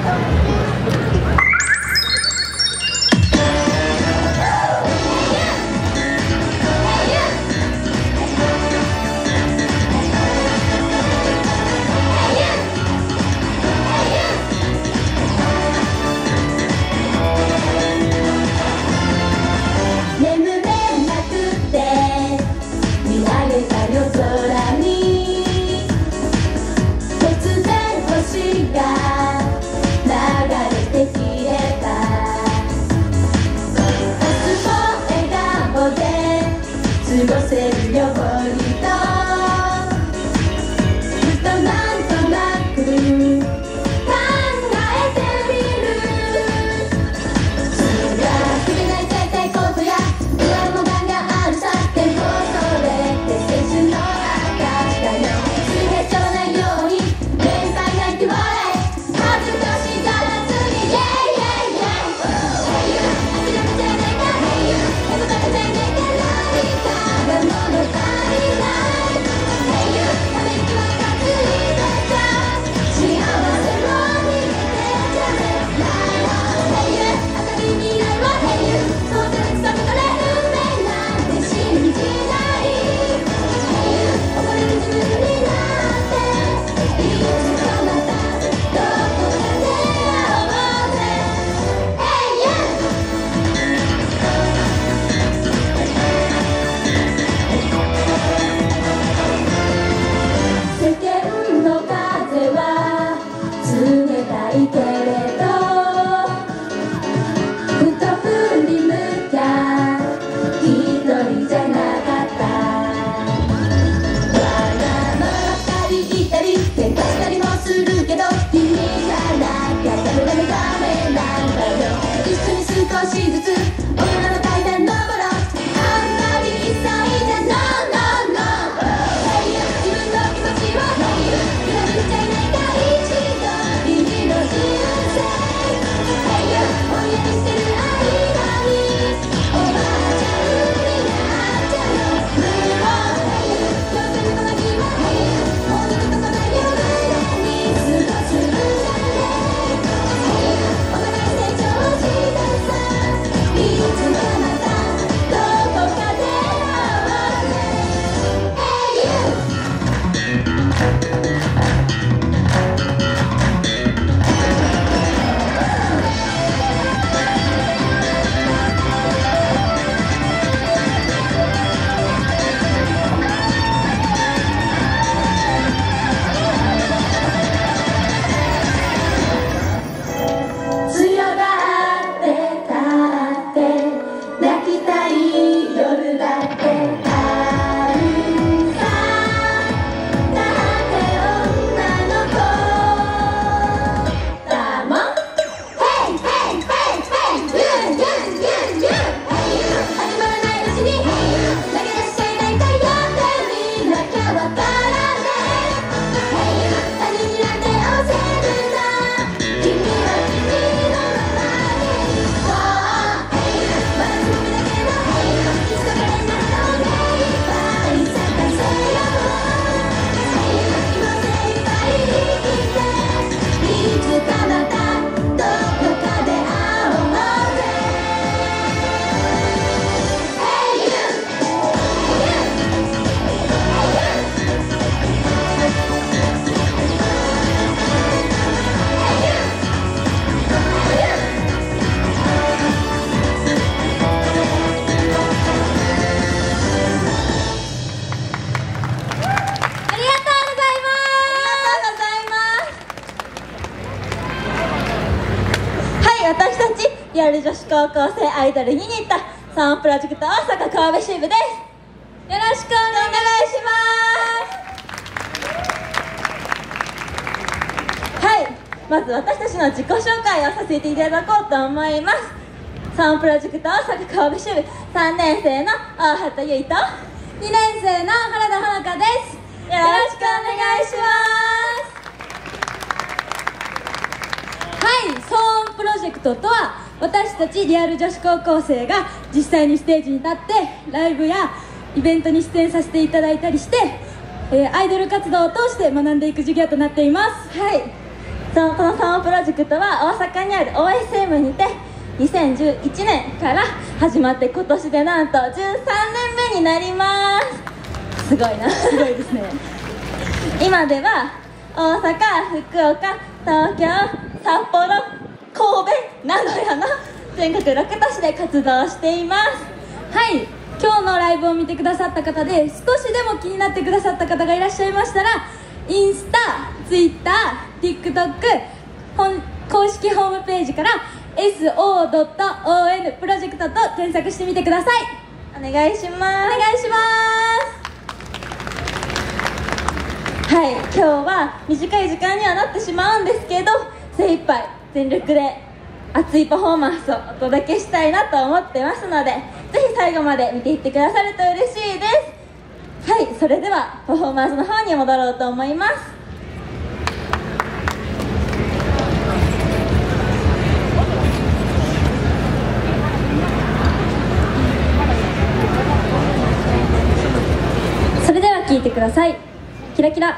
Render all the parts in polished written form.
リアル女子高校生アイドルユニットサウンプロジェクト大阪神戸支部です。よろしくお願いします。はい、まず私たちの自己紹介をさせていただこうと思います。サウンプロジェクト大阪神戸支部3年生の大畑優衣と2年生の原田ほのかです。よろしくお願いします。はい、ソーンプロジェクトとは私たちリアル女子高校生が実際にステージに立ってライブやイベントに出演させていただいたりして、アイドル活動を通して学んでいく授業となっています。はい、 このサマープロジェクトは大阪にある OSM にて2011年から始まって今年でなんと13年目になります。すごいな、すごいですね。今では大阪、福岡、東京、札幌、神戸、名古屋の全国6都市で活動しています。 はい、今日のライブを見てくださった方で少しでも気になってくださった方がいらっしゃいましたら、インスタ、ツイッター、TikTok、公式ホームページから SO.ON プロジェクトと検索してみてください。 お願いします。 お願いします。 はい、今日は短い時間にはなってしまうんですけど、精一杯全力で熱いパフォーマンスをお届けしたいなと思ってますので、ぜひ最後まで見ていってくださると嬉しいです。はい、それではパフォーマンスの方に戻ろうと思います。 それでは聴いてください。キラキラ。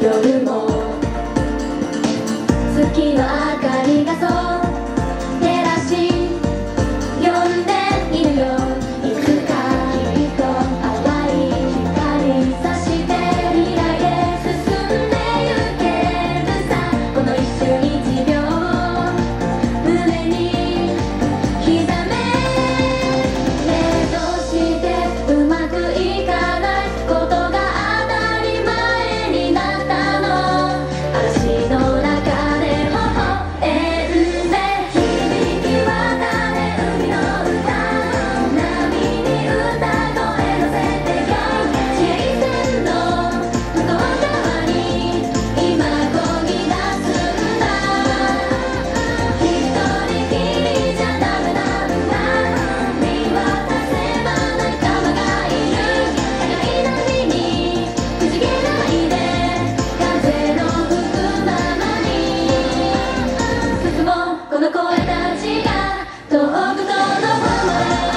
夜も月の明かりがそう照らし呼んでいるよ。いつかきっと淡い光さして未来へ進んでゆけるさ。この一瞬一秒胸に刻め。ね、どうしてうまくいかないことが当たり前になったの。嵐の中で微笑んで響き渡れ海の歌。波に歌声乗せてよ。地平線の向こう側に今漕ぎ出すんだ。一人きりじゃダメなんだ。見渡せば仲間がいる。高い波にくじけないで風の吹くままに進もう。この声たちが遠くとの方へ。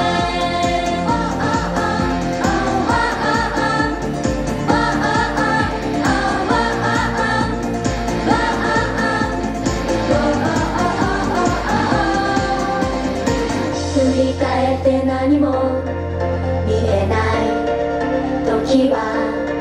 振り返って何も見えない時は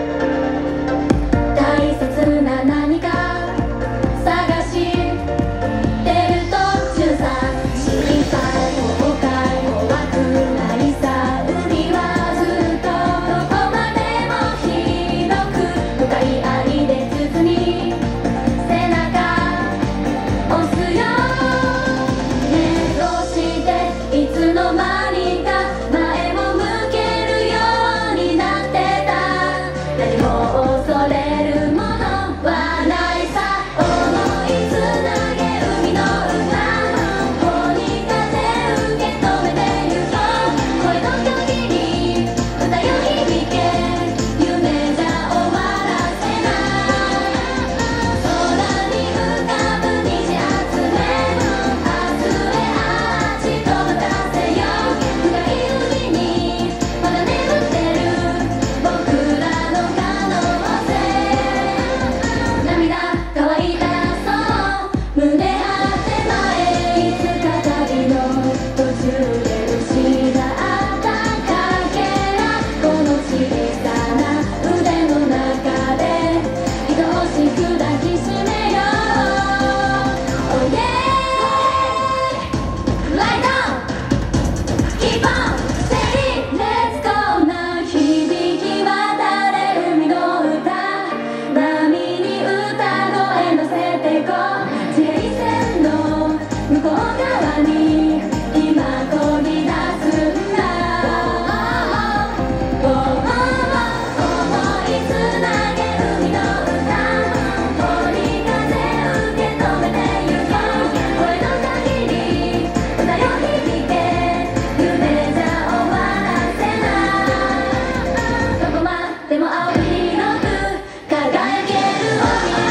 大切な何か探してる途中さ。心配後悔怖くないさ。海はずっとどこまでも広く深い愛で包み背中押すよ。ね、どうしていつの間にか前も向けるようになってた。何も恐れるものはないさ。思いつなげ海の歌。頬に風受け止めてゆこう。声の限り歌よ響け。夢じゃ終わらせない。空に浮かぶ虹集め。明日へあっちと待たせよ。深い海にまだ眠ってる僕らの可能性。涙乾いたらそう胸張って前へ。いつか旅の途中で失ったかけら。この小さな腕の中で愛おしく抱きしめよう。Oh yeah Light on Keep on Steady Let's go now。 響き渡れ海の歌。波に歌声乗せてこう。地平線の向こう側に今漕ぎ出すんだ。思いつなげ海の歌。頬に風受け止めてゆこう。声の限り歌よ響け。夢じゃ終わらせない。どこまでも青く広く輝ける海。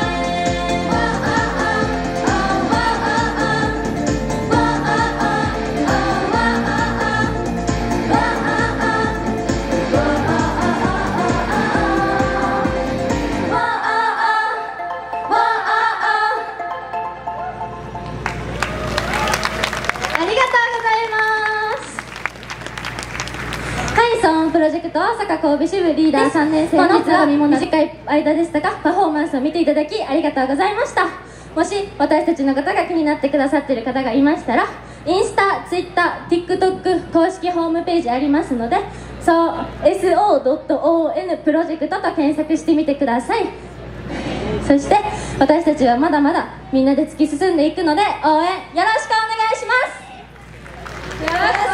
ありがとうございます。はい、騒音プロジェクト大阪神戸支部リーダー3年生の本日は短い間でしたがパフォーマンスを見ていただきありがとうございました。もし私たちのことが気になってくださっている方がいましたらインスタ、ツイッター、TikTok 公式ホームページありますのでso.on プロジェクトと検索してみてください。そして私たちはまだまだみんなで突き進んでいくので応援よろしくお願いします。よろしく